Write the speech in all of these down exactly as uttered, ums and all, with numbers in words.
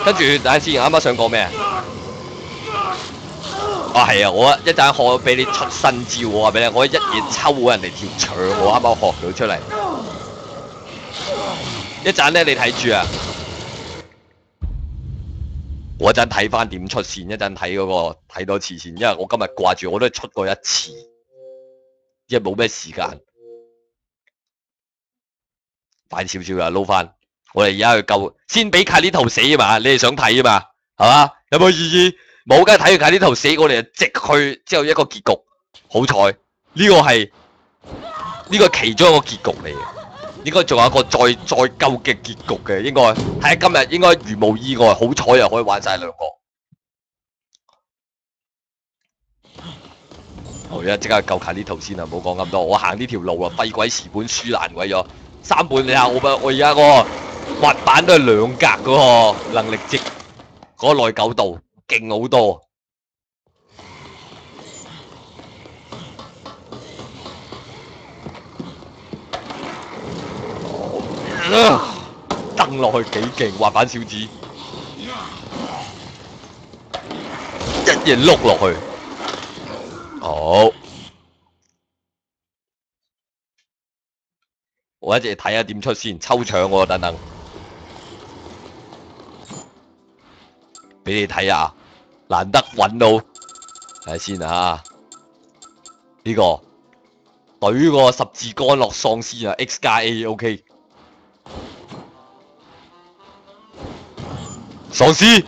跟住等下先，啱啱想講咩啊？啊係啊，我一陣學俾你出新招，我話俾你，我一嘢抽人哋條腸，我啱啱學到出嚟。一陣咧，你睇住啊！我一陣睇翻點出線，一陣睇嗰個睇多次先，因為我今日掛住我都係出過一次，因為冇咩時間。快少少啊，撈翻！我哋而家去救，先俾卡呢圖死啊嘛！你哋想睇啊嘛，係嘛？有冇意義？冇，梗係睇完卡呢圖死，我哋就直去之後一個結局。好彩呢個係呢個其中一個結局嚟嘅，應該仲有一個再再救嘅結局嘅，應該睇下今日應該如無意外，好彩又可以玩晒兩個。好，而家即刻救卡呢圖先啊！唔好講咁多，我行呢條路啊，廢鬼時本輸爛鬼咗。三本你睇我我而家嗰個滑板都係兩格嗰個能力值，嗰、那個耐久度勁好多。蹬落去幾勁，滑板小子一嘢碌落去，好。我一直睇下點出先，抽搶喎，等等，俾你睇下，難得揾到，睇下先啊！呢、這個懟個十字干落喪屍啊 ，X 加 A，OK， 喪屍，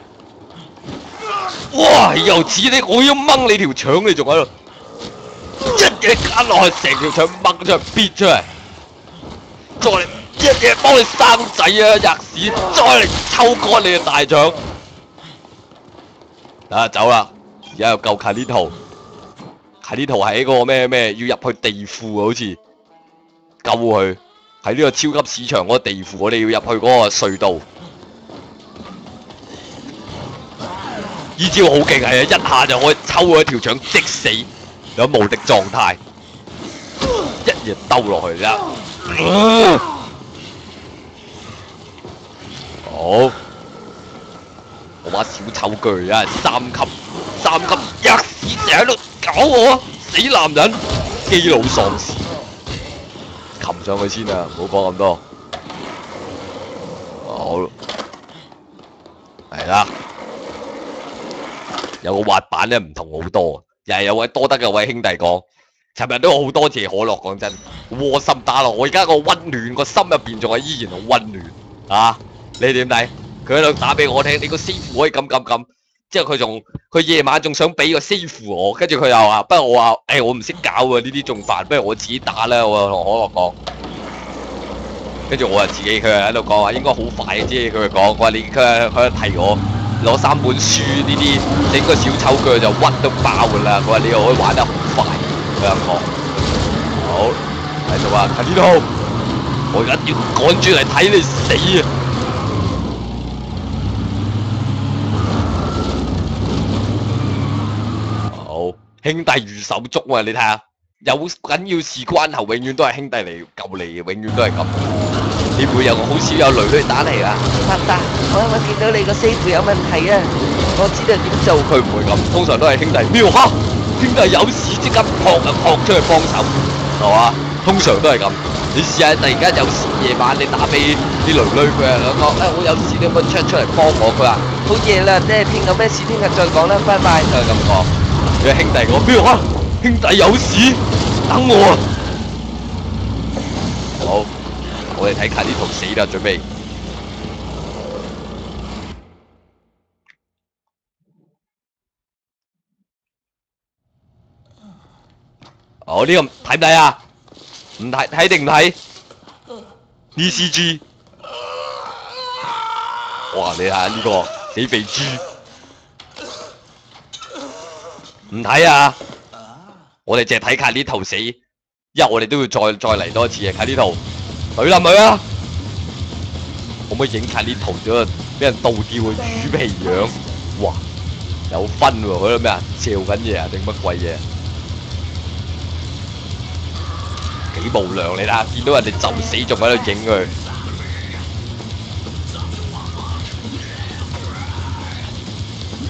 哇！又似你，我要掹你條腸，你仲喺度一嘢夾落去，成條腸掹出嚟，逼出嚟。再嚟一嘢幫你生仔啊！吔屎！再嚟抽乾你嘅大腸。啊，走啦！而家又救卡呢圖，卡呢圖係一個咩咩？要入去地庫啊，好似救佢喺呢個超級市場嗰個地庫，我哋要入去嗰個隧道。依招好勁係啊！一下就可以抽佢條腸即死，有無敵狀態，一嘢兜落去啦。嗯、好，我把小丑鋸啊，三級，三級一屎成日喺度搞我啊！死男人，基佬喪屍，擒上去先啊！唔好講咁多。好，係啦，有個滑板咧唔同好多，又係有位多得嘅位兄弟講。尋日都好多謝可樂，講真，窩心打落我而家個溫暖個心入邊仲係依然好溫暖啊！你點睇？佢喺度打俾我聽，你個師傅可以咁咁咁，之後佢仲佢夜晚仲想俾個師傅我，跟住佢又話，不過我話，誒、欸、我唔識搞啊，呢啲仲煩，不如我自己打啦，我同可樂講。跟住我啊自己，佢喺度講話應該好快嘅啫，佢講，我話你佢佢提我攞三本書呢啲整個小丑腳就屈都爆噶啦，佢話你又可以玩得好快。佢咁講，好喺度啊！睇呢度，我而家要趕住嚟睇你死啊！好，兄弟如手足啊！你睇下，有緊要事關頭，永遠都係兄弟嚟救你嘅，永遠都係咁。你會有個好少有女女打嚟啊！伯伯，我啱啱見到你個師傅有問題啊！我知道點做，佢唔會咁，通常都係兄弟喵哈！兄弟有事即刻撲啊撲出去幫手，係嘛？通常都係咁。你試下突然間有事夜晚你打俾啲女女佢啊兩個，誒我有事你可唔可以出出嚟幫我？佢話好夜啦，即係聽有咩事聽日再講啦，拜拜。就係咁講。你兄弟講咩話？兄弟有事，等我啊！好，我哋睇下呢圖死啦，準備。哦，呢、這個睇唔睇啊？唔睇睇定唔睇 ？E C G， 哇！你睇下呢個死肥豬，唔睇啊！我哋淨係睇下呢圖死，因為我哋都要再再嚟多一次啊！睇呢圖，懟冧佢啊！可唔可以影下呢圖咗俾人倒吊個魚皮樣？哇！有分喎，佢度咩啊？嚼緊嘢啊定乜鬼嘢？幾無良你啦！見到人哋就死仲喺度影佢，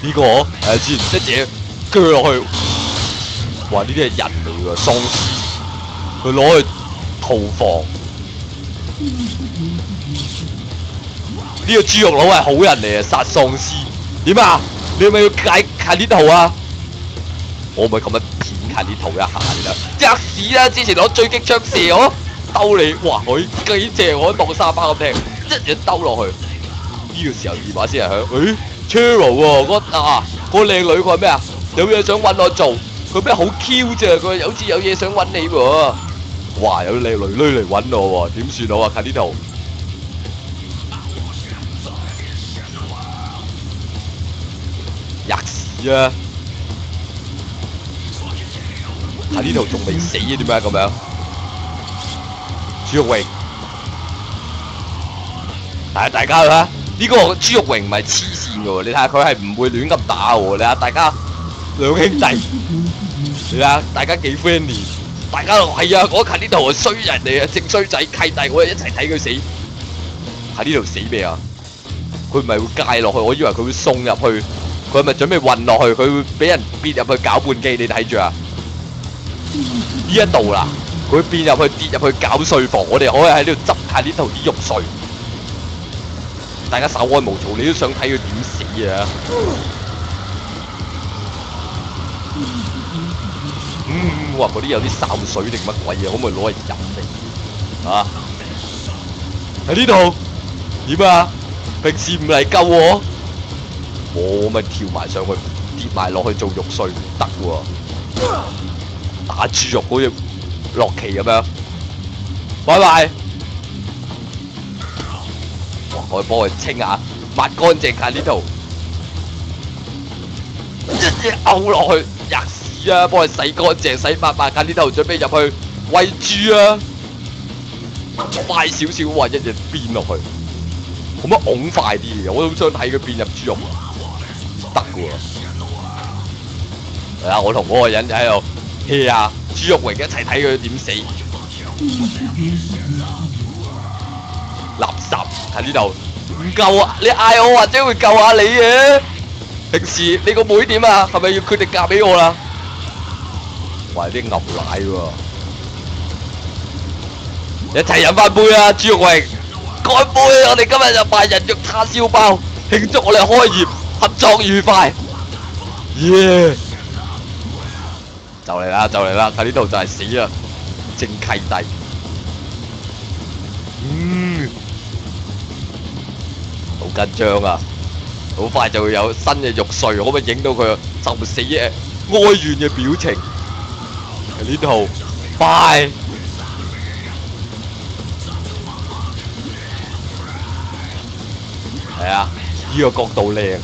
呢個誒之前一嘢鋸落去，哇！呢啲係人嚟㗎，喪屍，佢攞去屠房。呢個豬肉佬係好人嚟啊，殺喪屍。點啊？你係咪要解卡呢圖啊？我咪咁樣片卡呢圖一下你啦，吔屎啦！之前攞狙擊槍射我，兜你，哇！佢幾正，我當沙巴咁聽，一嘢兜落去。呢、這個時候電話先係響，誒 Cheryl 喎，嗰啊嗰個靚女佢係咩啊？有嘢想揾我做，佢咩好 Q 啫？佢好似有嘢想揾你喎。哇！有靚女女嚟揾我喎，點算好啊？卡呢圖。吔屎啊！喺呢度仲未死啊？點解咁樣？豬肉榮，但係大家睇下呢個豬肉榮唔係黐線嘅喎，你睇下佢係唔會亂咁打喎。你睇下大家兩兄弟，你睇下大家幾 friendly， 大家係啊！我喺呢度係衰人嚟啊，正衰仔契弟，我哋一齊睇佢死。喺呢度死未啊？佢唔係會戒落去，我以為佢會送入去。佢係咪準備運落去？佢會俾人變入去攪拌機，你睇住啊！呢一度啦，佢變入去跌入去攪碎房，我哋可以喺呢度執下呢度啲肉碎。大家稍安無躁，你都想睇佢點死啊！嗯，哇！嗰啲有啲潲水定乜鬼嘢，可唔可以攞嚟飲嚟？啊！喺呢度點啊？平時唔嚟救我？我咪跳埋上去，跌埋落去做肉碎唔得喎，打豬肉好似洛奇咁樣。拜拜！哇！我幫佢清下，抹乾淨下呢度，一嘢嘔落去，吔屎啊！幫佢洗乾淨，洗抹抹下呢度，準備入去餵豬啊！快少少，哇！一嘢變落去，可唔可以拱快啲嘅？我都想睇佢變入豬肉。得嘅喎，係啊！我同嗰個人喺度 hea 下豬肉榮一齊睇佢點死。垃圾喺呢度唔夠啊！你嗌我或者會救下你嘅。平時你個妹點啊？係咪要決定嫁俾我啦？哇！啲牛奶喎，一齊飲翻杯啊！豬肉榮，乾杯！我哋今日就賣人肉叉燒包，慶祝我哋開業。合作愉快，耶！就嚟啦，就嚟啦！喺呢度就係死啦，正契弟。嗯，好緊張啊！好快就會有新嘅肉碎，可唔可以影到佢就死嘅哀怨嘅表情？喺呢度，快！係啊，呢個角度靚。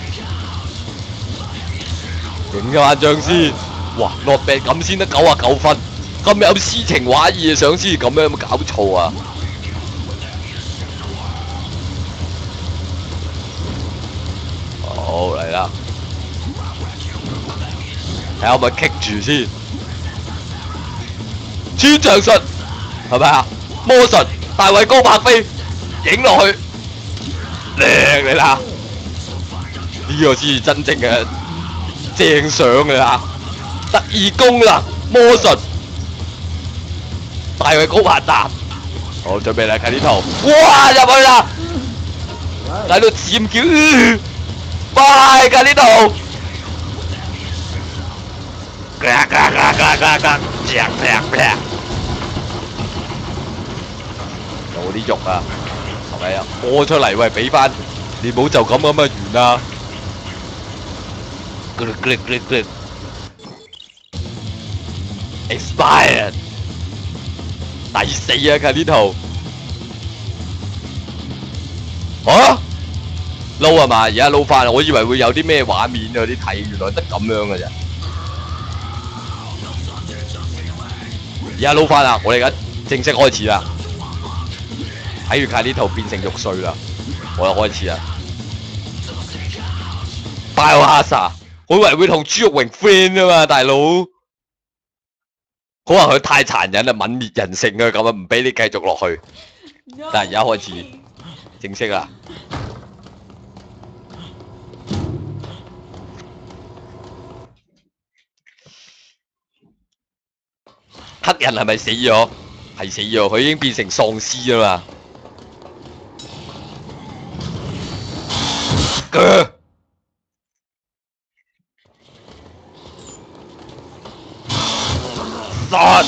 影咗下張先，哇！落病咁先得九啊九分，咁有詩情畫意嘅相先咁樣，有冇搞錯啊？好嚟啦，睇下可唔可以棘住先？穿牆術係咪啊？魔術大衛高柏飛影落去，靚你啦！呢個先係真正嘅。正相嘅啦，特異功能魔術，大衛高柏達，好準備嚟睇呢圖，哇入去啦，喺度尖叫，快睇呢圖，嘎嘎嘎嘎嘎嘎，劈劈劈，有啲肉啊，係咪啊？屙出嚟喂，俾翻，你唔好就咁咁啊完啦。click click click click expired 第四啊！佢呢圖啊撈係嘛？而家撈翻，我以為會有啲咩畫面有啲睇，原來得咁樣嘅啫。而家撈翻啦！我哋而家正式開始啦，睇住佢呢圖變成肉碎啦，我又開始啦。Biohazard。我以為會同豬肉榮 friend 啊嘛，大佬。可能佢太殘忍啦，泯滅人性啊，咁啊唔俾你繼續落去。但係而家開始正式啦。 黑人係咪死咗？係死咗，佢已經變成喪屍啊嘛。腳殺！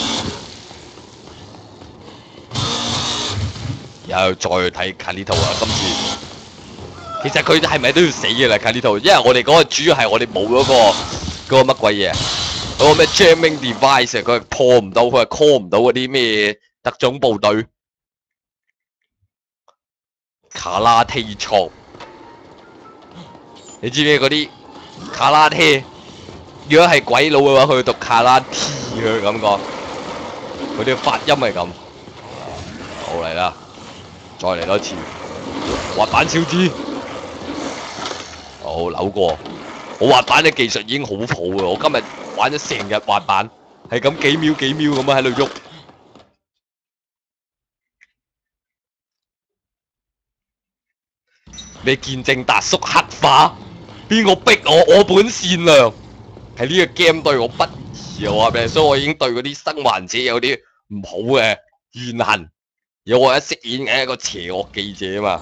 又再睇卡呢套啊！今次其實佢係咪都要死嘅啦？卡呢套，因為我哋嗰個主要係我哋冇嗰個嗰個乜鬼嘢，嗰個咩 jamming device，佢破唔到，佢係 call 唔到嗰啲咩特種部隊。卡拉 T 操，你知唔知嗰啲卡拉 T？如果係鬼佬嘅話，佢讀卡拉 T 嘅感覺，佢啲發音係咁。好嚟啦！再嚟多一次，滑板小子，好扭過。我滑板嘅技術已經好好嘅，我今日玩咗成日滑板，係咁幾秒幾秒咁樣喺度喐。你見證達叔黑化，邊個逼我？我本善良，喺呢個 game 對我不義啊！我話俾你，所以我已經對嗰啲生還者有啲唔好嘅怨恨。有我一飾演嘅一個邪惡記者啊嘛。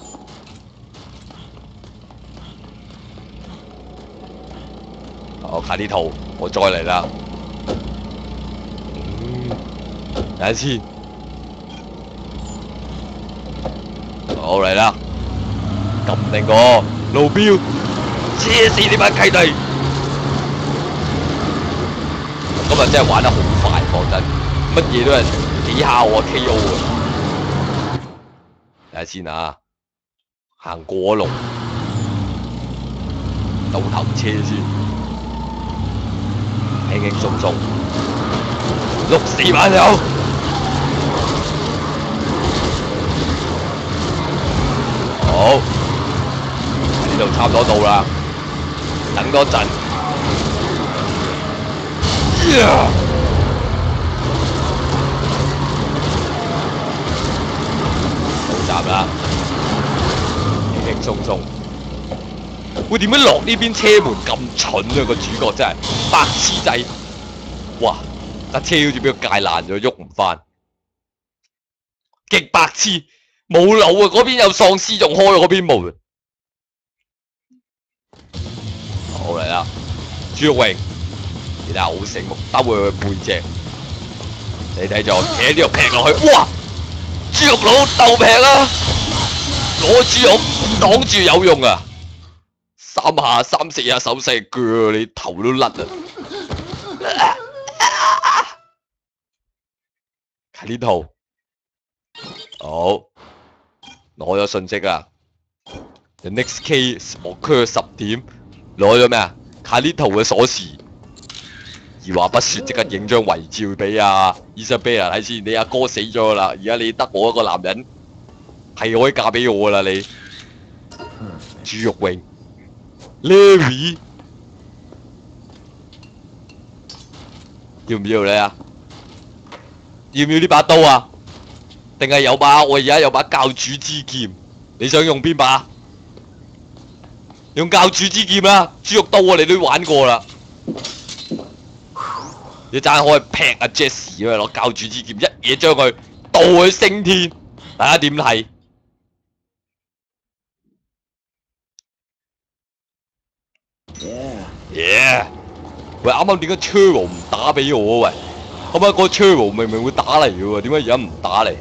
我睇呢套，我再嚟啦。嗯，等陣先。好嚟啦，撳定個路標，車死呢班契弟。今日真係玩得好快，講真，乜嘢都係幾下我 K O 啊！睇下先啊，行過龍，倒頭車先，輕輕鬆鬆，六四板友，好，呢度差唔多到啦，等多陣，呀！啦，輕輕鬆鬆。會點樣落呢邊車門咁蠢啊？個主角真係白痴仔！哇！架車好似俾佢戒爛咗，喐唔翻，極白痴，冇腦啊！嗰邊有喪屍，仲開嗰邊門。好嚟啦，朱玉榮，你睇下好醒目，兜佢背脊，你睇就企喺呢度劈落去，哇！豬肉佬鬥劈啦，攞豬肉擋住有用啊！三下三四下手勢鋸你頭都甩啊！睇呢套，好攞咗信息啊 ！The next case occur 十點，攞咗咩啊？卡呢圖嘅鎖匙。二話不說，即刻影張遺照俾阿 Isabella 睇先。你阿哥死咗啦，而家你得我一個男人，係可以嫁俾我噶啦你。朱玉榮 ，Larry， 要唔要你啊？要唔要呢把刀啊？定係有把？我而家有把教主之劍，你想用邊把？用教主之劍啦，豬肉刀我哋都玩過啦。一陣可以劈阿 Jesse 啊！攞教主之劍一嘢將佢導去升天，大家點睇？耶！喂，啱啱點解 Churro 唔打俾我啊？喂，啱啱個 Churro 明明會打嚟嘅喎，點解而家唔打嚟？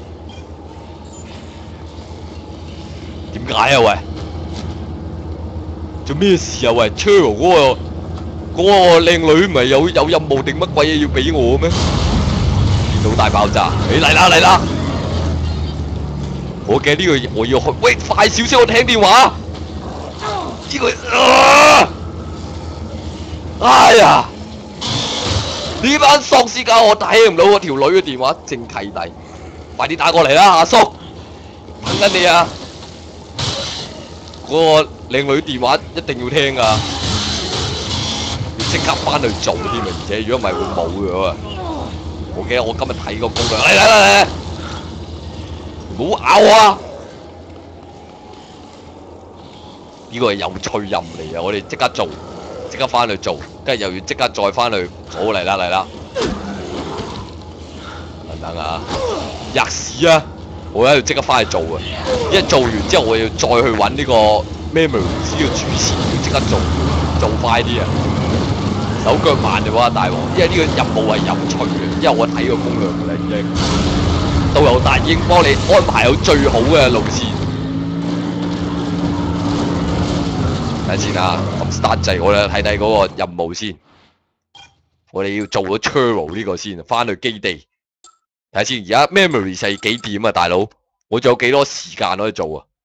點解啊？喂，做咩事啊？喂 ，Churro 嗰個。嗰個靚女唔係有有任務定乜鬼嘢要俾我咩？電腦大爆炸！你嚟啦嚟啦！我嘅呢個我要去，喂，快少少，我聽電話。呢個啊！哎呀！呢班喪屍家我睇唔到我條女嘅電話，正契弟，快啲打過嚟啦，阿叔，等緊你啊！嗰個靚女電話一定要聽㗎。即刻翻去做添啊！而且如果唔係會冇咗啊！我記得我今日睇個攻略，嚟嚟嚟嚟，唔好咬我啊！呢個係有趣任嚟啊！我哋即刻做，即刻翻去做，跟住又要即刻再翻去，好嚟啦嚟啦！ 等啊！吔屎啊！我喺度即刻翻去做啊！一做完之後，我要再去揾呢個 Memories 呢個主線，要即刻做，做快啲啊！手腳慢就話大鑊，因為呢個任務係有趣嘅，因為我睇過攻略㗎啦已經。導遊達已經幫你安排好最好嘅路線。睇先啊，咁 start 掣我哋睇睇嗰個任務先。我哋要做咗 Churro 呢個先，翻去基地睇下先。而家 Memory 係幾點啊，大佬？我仲有幾多時間可以做啊？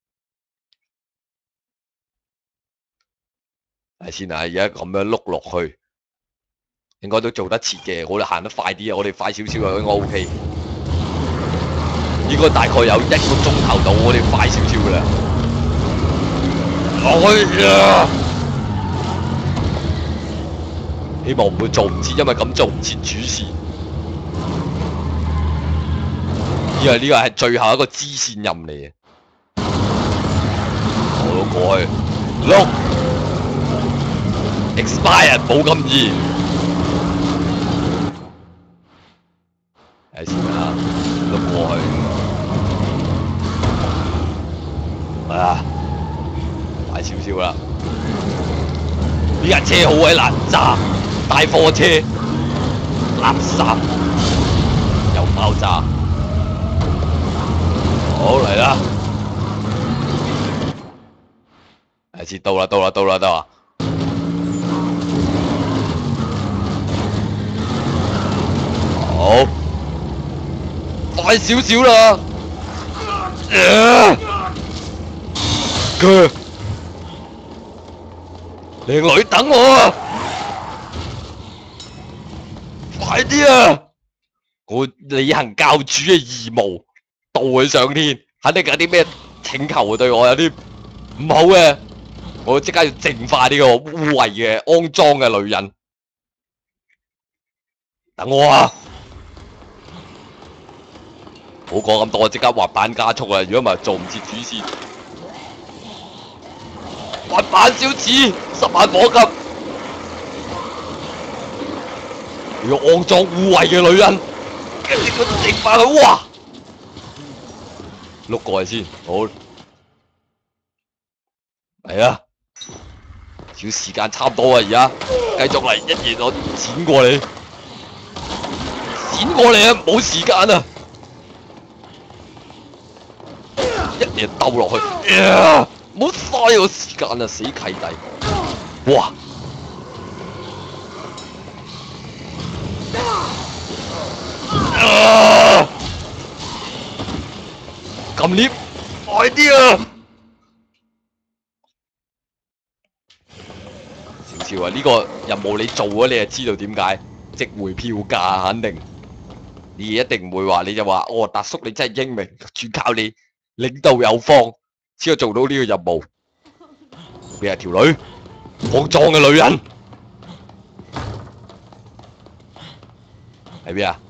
睇先啊，而家咁樣碌落去，應該都做得切嘅。我哋行得快啲啊，我哋快少少啊，應該 OK。應該大概有一個鐘頭到，我哋快少少噶啦。哎呀！希望唔會做唔切，因為咁做唔切主線。因為呢個係最後一個支線任嚟嘅。我都過去碌 expired 冇咁易。睇先啦，碌過去。啊，快少少啦！呢架車好鬼難揸。大貨車，垃圾，又爆炸，好嚟啦！係先到啦，到啦，到啦，得啊！好，快少少啦！佢，靚女等我啊！快啲啊！我履行教主嘅義務，導佢上天。肯定有啲咩請求對我有啲唔好嘅，我即刻要淨化呢個污穢嘅骯髒嘅女人。等我啊！唔好講咁多，即刻滑板加速啊！如果唔係做唔切主線，滑板小子，十萬火急。呢個骯髒污穢嘅女人，跟住佢淨化佢，哇！碌過去先，好嚟啊！少時間差唔多啊，而家繼續嚟，一嘢我剪過你，剪過你啊！冇時間啊！一嘢鬥落去，唔好嘥我時間啊！死契弟，哇！啊！撳 lift， 快啲啊！少少啊！呢個任務你做咗，你就知道點解值回票價，肯定。你一定唔會話，你就話哦，達叔你真係英明，全靠你領導有方，先可以做到呢個任務。邊係條女？骯髒嘅女人喺邊啊？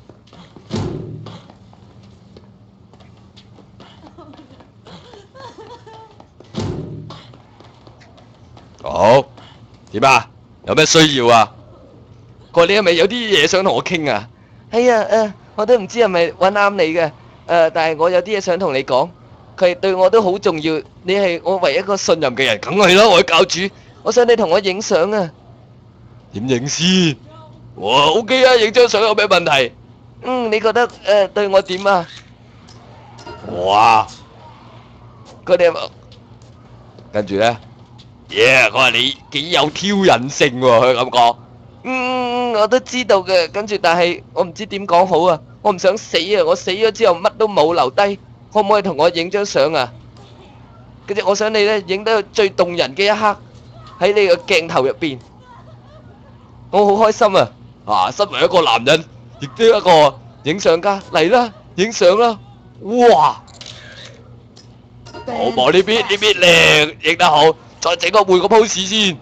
好，點啊？有咩需要啊？佢話你係咪有啲嘢想同我傾啊？ 係啊，誒，我都唔知係咪揾啱你嘅，誒，但係我有啲嘢想同你講，佢對我都好重要，你係我唯一一個信任嘅人， 梗係啦，我係教主。 我想你同我影相啊。 點影先？哇 ，OK 啊，影張相有咩問題？ 嗯，你覺得誒對我點啊？ 哇！ 佢哋跟住咧，耶！佢話你幾有挑釁性喎，佢咁講。 嗯，我都知道嘅，跟住但係我唔知點講好啊，我唔想死啊，我死咗之後乜都冇留低，可唔可以同我影張相啊？跟住我想你咧影得最動人嘅一刻喺你個鏡頭入邊，我好開心啊！ 啊，身為一個男人，亦都一個影相家，嚟啦，影相啦！哇！ 好望呢邊，呢邊靚，影得好，再整個換個 pose 先。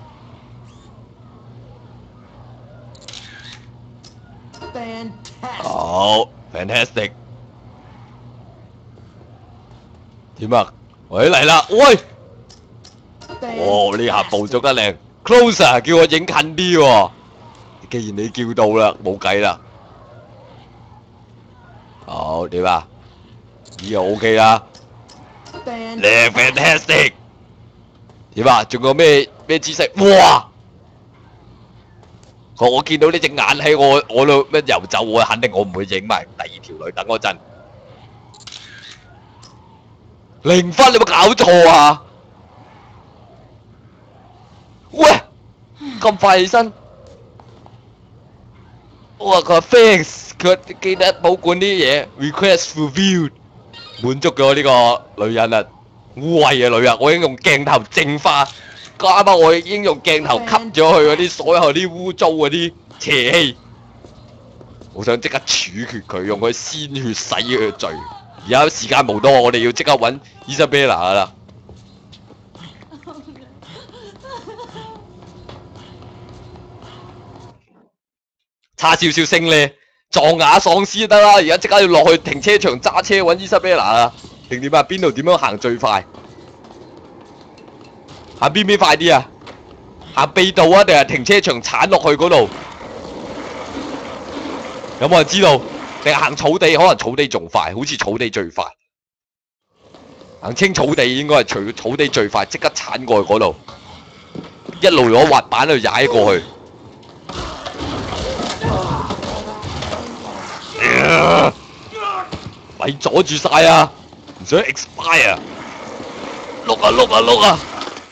好 ，fantastic。點啊？喂，嚟啦！喂！哦，呢下捕捉得靚 ，closer 叫我影近啲喎。既然你叫到啦，冇計啦。 好點啊？呢個 OK 啦，你 fantastic。點啊？仲有咩咩姿勢？哇！我我見到呢隻眼喺我我度咩遊走，我肯定我唔會影埋第二條女。等嗰陣零分，你有冇搞錯啊？喂，咁快起身！哇！佢話 thanks，佢記得保管啲嘢 ，request fulfilled，滿足咗呢個女人啊，污穢嘅女人，我已經用鏡頭淨化，啱啱我已經用鏡頭吸咗佢嗰啲所有啲污糟嗰啲邪氣，我想即刻處決佢，用佢鮮血洗佢嘅罪。而家時間無多，我哋要即刻揾 Isabella 噶啦。差少少升咧，撞啞喪屍就得啦！而家即刻要落去停車場揸車揾 Isabella 啦，定點啊？邊度點樣行最快？行邊邊快啲啊？行秘道啊，定係停車場鏟落去嗰度？有冇人知道？定係行草地？可能草地仲快，好似草地最快。行清草地應該係除草地最快，即刻鏟過去嗰度，一路攞滑板去踩過去。咪阻住晒啊！唔想 expire， 碌啊碌啊碌啊！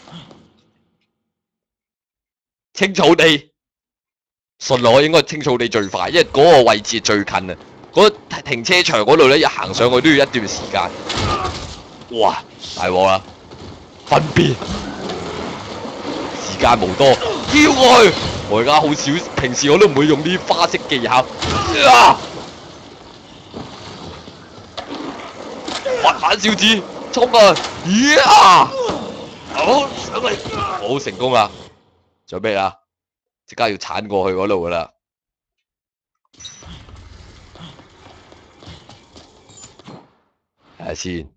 清草地，順路應該清草地最快，因為嗰個位置最近啊。嗰、那個、停車場嗰度咧，一行上去都要一段時間。哇！大鑊啦，分別時間無多，跳過去。我而家好少，平時我都唔會用啲花式技巧。啊！滑板小子，衝啊！咦啊！好上嚟，好成功啦！準備啦，即刻要鏟過去嗰度噶啦。睇下先。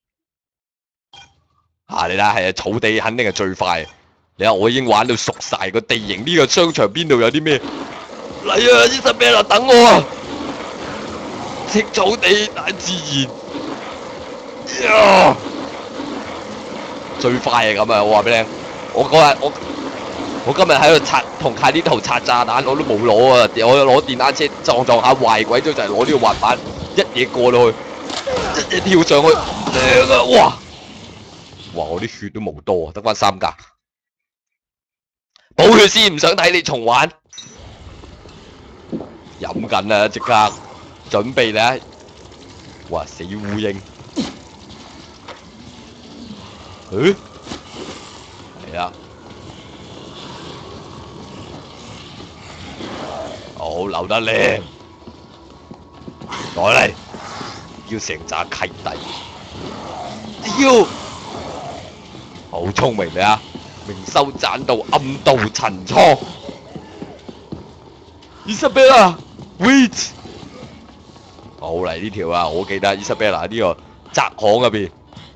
啊！你睇下，係啊，草地肯定係最快。你睇我已經玩到熟晒個地形，呢個商場邊度有啲咩？嚟啊！Isabella等我啊！清草地大自然。呀！最快係咁啊！我話俾你聽，我嗰日我我今日喺度拆同卡呢圖拆炸彈，我都冇攞啊！我攞電單車撞撞下壞鬼咗，就係攞呢個滑板一嘢過到去，一嘢跳上去，靚啊！哇！哇！我啲血都冇多啊，得翻三格。補血先，唔想睇你重玩。飲緊啊！即刻準備咧！哇！死烏蠅！誒，係啊，好留得靚，來嚟，要成扎契弟，妖，好聰明你啊！明修棧道，暗度陳倉。Isabella，wait， 好嚟呢條啊！我記得 Isabella 呢個窄巷入邊。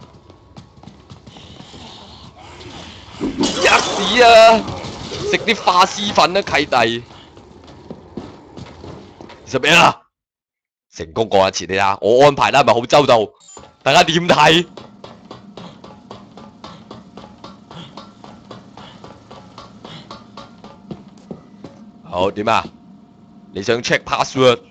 吔屎啊！食啲花絲粉啊，契弟。Isabella，成功過一次你睇，我安排得係咪好周到？大家點睇？好點啊？你想 check password？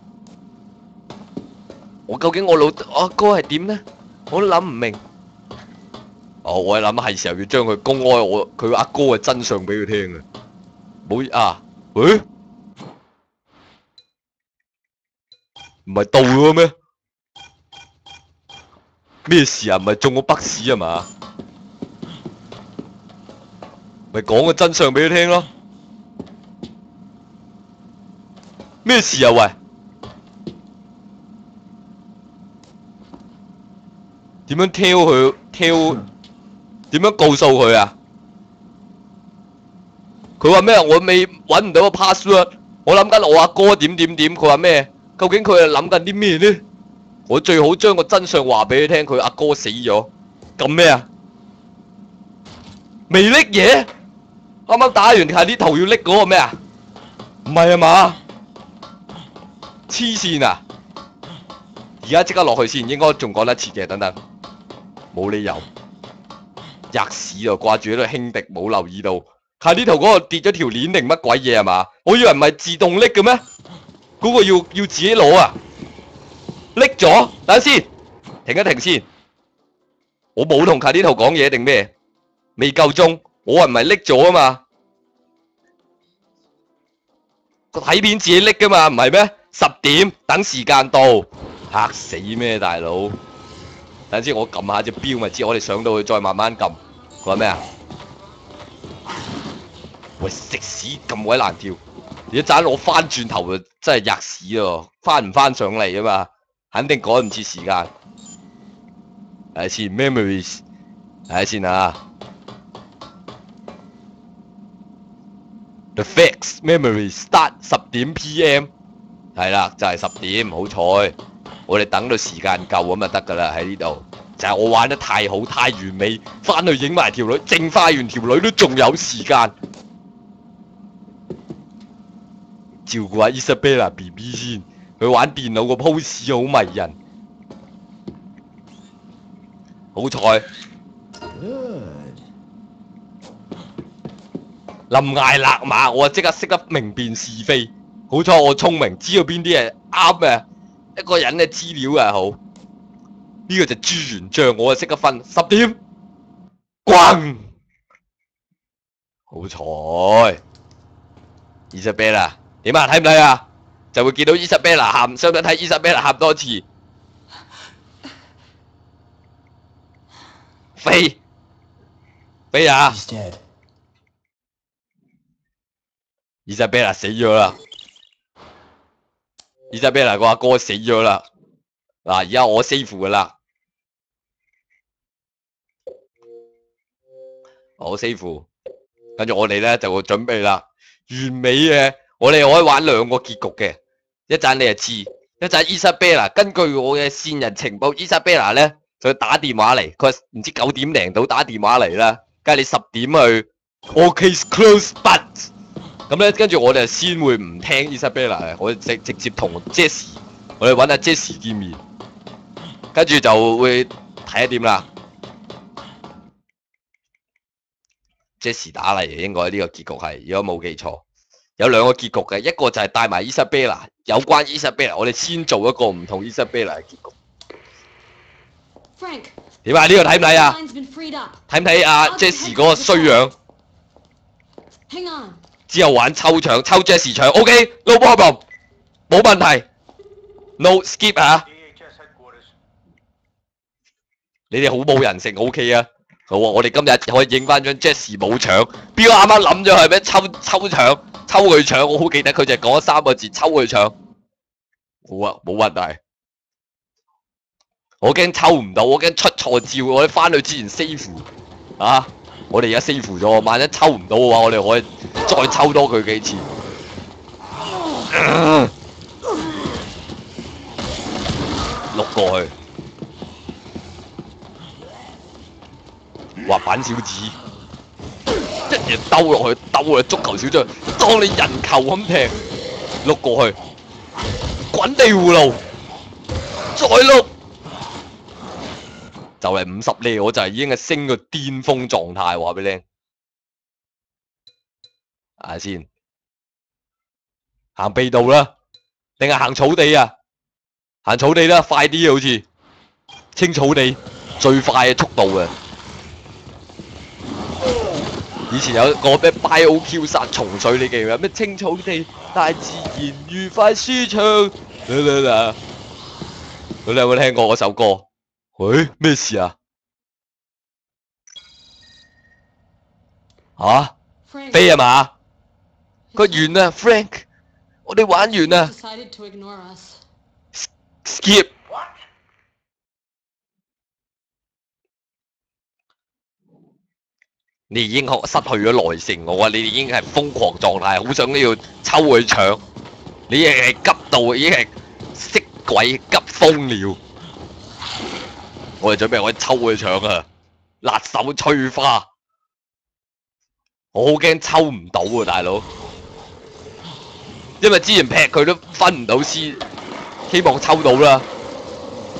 我究竟我老阿哥係點呢？我都諗唔明。哦，我諗係時候要將佢公開我佢阿哥嘅真相俾佢聽啊！冇啊，誒，唔係到咗咩？咩事啊？唔係中咗北市啊嘛？咪講個真相俾佢聽咯！咩事啊？喂，點樣 tell 佢 tell？點樣告訴佢啊？佢話咩？我未揾唔到個 password， 我諗緊我阿哥點點點。佢話咩？究竟佢係諗緊啲咩呢？我最好將個真相話俾佢聽，佢阿哥死咗。咁咩啊？未拎嘢？啱啱打完係啲圖要拎嗰個咩啊？唔係啊嘛？黐線啊！ 家即刻落去先，應該仲講得切嘅。等等，冇理由。吔屎啊！掛住喺度輕敵，冇留意到。卡呢頭嗰個跌咗條鏈定乜鬼嘢係嘛？我以為唔係自動拎嘅咩？嗰、嗰個要要自己攞啊！拎咗，等陣先，停一停先。我冇同卡呢頭講嘢定咩？未夠鐘，我係唔係拎咗啊嘛？個睇片自己拎噶嘛，唔係咩？十點等時間到，嚇死咩大佬？等陣先，我撳下隻錶咪知，我哋上到去再慢慢撳。佢話咩啊？喂，食屎咁鬼難跳！你一陣我翻轉頭就真係吔屎咯，翻唔翻上嚟啊嘛？肯定趕唔切時間。睇先 memories， 睇先啊。The fix memory start 十點 P M， 係啦，就係、是、十點，好彩，我哋等到時間夠咁就得噶啦喺呢度。就係、是、我玩得太好太完美，翻去影埋條女，淨化完條女都仲有時間。照顧下 Isabella B B 先，佢玩電腦個 pose 好迷人，好彩。臨崖勒馬，我即刻識得明辨是非。好彩我聰明，知道邊啲係啱嘅，一個人嘅資料係好。呢、這個就朱元璋，我就識得分。十點，咣！好彩 ，Isabella 點啊？睇唔睇啊？就會見到 Isabella 喊，想唔想睇 Isabella 喊多次？飛飛啊！ Isabella 死咗啦 ！Isabella 個阿哥死咗啦！嗱，而家我 save 噶啦，我 save， 跟住我哋咧就會準備啦，完美嘅，我哋可以玩兩個結局嘅，一陣你就知，一陣 Isabella 根據我嘅線人情報 ，Isabella 咧就打電話嚟，佢唔知九點零到打電話嚟啦，跟住你十點去 ，all case close but。咁咧，跟住我哋先會唔聽 Isabella 嘅，我直直接同 Jesse， 我哋揾阿 Jesse 見面，跟住就會睇下點啦。Jesse 打嚟嘅應該呢個結局係，如果冇記錯，有兩個結局嘅，一個就係帶埋 Isabella， 有關 Isabella， 我哋先做一個唔同 Isabella 嘅結局。 Frank， 點啊？呢個睇唔睇啊？睇唔睇阿 Jesse 嗰個衰樣？ Hang on。 之後玩抽搶，抽 Jesse 搶 ，OK，no problem， 冇問題 ，no skip 啊！你哋好冇人性 ，OK 啊？好啊，我哋今日可以影翻張 Jesse 冇搶，邊個啱啱諗咗係咩？抽抽搶，抽佢搶，我好記得佢就係講咗三個字，抽佢搶。好啊，冇問題。我驚抽唔到，我驚出錯招，我哋翻去之前 save 啊！我哋而家 save 咗，萬一抽唔到嘅話，我哋可以再抽多佢幾次。碌過去，滑板小子，一嘢兜落去，兜落去足球小將，當你人球咁踢，碌過去，滾地葫蘆，再碌。就嚟五十呢，我就係已經係升個巔峰狀態，話俾你聽。睇下先，行秘道啦，定係行草地啊？行草地啦，快啲啊！好似清草地最快嘅速度啊！以前有個咩 Bio Q 殺蟲水，你記唔記得？咩清草地，大自然愉快舒暢。啦啦啦！你有冇聽過嗰首歌？喂，咩事啊？吓？飛啊嘛？佢完啦 ，Frank， 我哋玩完啦。Skip。你已經失去咗耐性，我話你哋已經係瘋狂狀態，好想都要抽佢搶。你亦係急到已經係色鬼急瘋了。我哋準備可以抽佢搶啊！辣手摧花，我好驚抽唔到啊，大佬！因為之前劈佢都分唔到絲，希望抽到啦。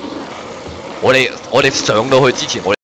我哋我哋上到去之前，我哋